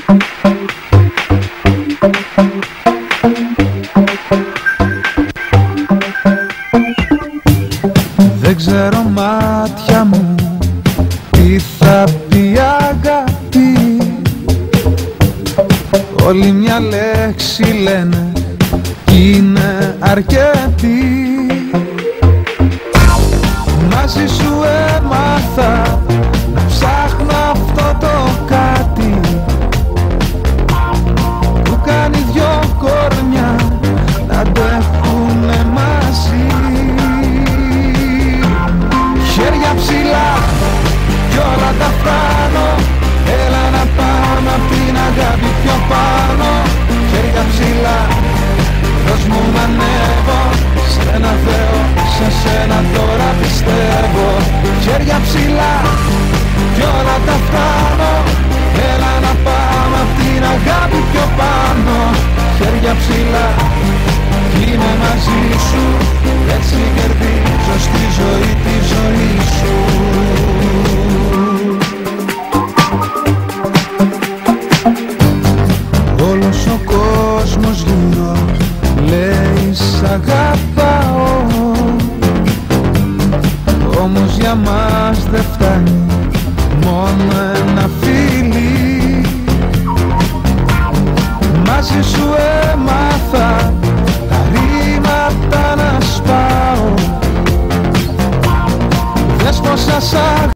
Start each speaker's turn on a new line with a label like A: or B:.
A: Δεν ξέρω μάτια μου τι θα πει αγάπη. Όλη μια λέξη λένε κι είναι αρκετή. Μαζί σου έμαθα να ψάχνω αυτό το κάτι που κάνει δυο κορμιά να αντέχουνε μαζί. Χέρια ψηλά κι όλα τα φτάνω. Έλα να πάμε απ' την αγάπη πιο πάνω. Χέρια ψηλά, δώσ' μου να ανέβω. Σ' ένα Θεό, σε σένα τώρα πιστεύω. Χέρια ψηλά κι όλα τα φτάνω. Έλα να πάμε απ' την αγάπη πιο πάνω. Χέρια ψηλά, είμαι μαζί σου. Έτσι κερδίζω στη ζωή τη ζωή σου. Όλος ο κόσμος γύρω λέει σ' αγαπάω. Όμως για μας δεν φτάνει μόνο